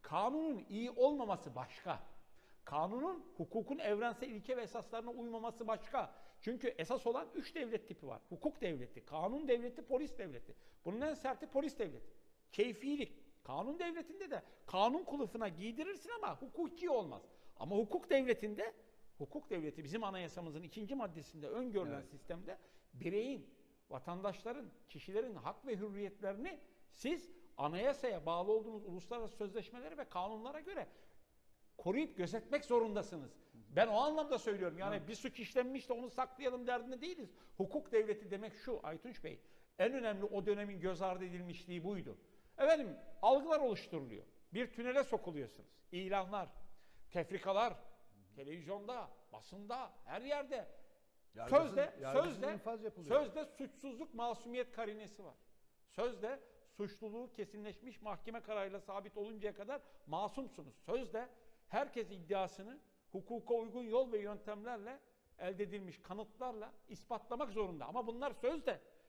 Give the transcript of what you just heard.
Kanunun iyi olmaması başka. Kanunun, hukukun evrensel ilke ve esaslarına uymaması başka. Çünkü esas olan 3 devlet tipi var. Hukuk devleti, kanun devleti, polis devleti. Bunun en serti polis devleti. Keyfilik. Kanun devletinde de kanun kılıfına giydirirsin ama hukuki olmaz. Ama hukuk devleti bizim anayasamızın 2. maddesinde öngörülen sistemde bireyin, vatandaşların, kişilerin hak ve hürriyetlerini siz anayasaya bağlı olduğunuz uluslararası sözleşmelere ve kanunlara göre koruyup gözetmek zorundasınız. Ben o anlamda söylüyorum. Yani bir suç işlenmiş de onu saklayalım derdinde değiliz. Hukuk devleti demek şu Aytunç Bey. En önemli o dönemin göz ardı edilmişliği buydu. Efendim algılar oluşturuluyor. Bir tünele sokuluyorsunuz. İlanlar, tefrikalar, televizyonda, basında, her yerde. Sözde suçsuzluk masumiyet karinesi var. Sözde suçluluğu kesinleşmiş mahkeme kararıyla sabit oluncaya kadar masumsunuz. Sözde herkes iddiasını hukuka uygun yol ve yöntemlerle elde edilmiş kanıtlarla ispatlamak zorunda. Ama bunlar sözde.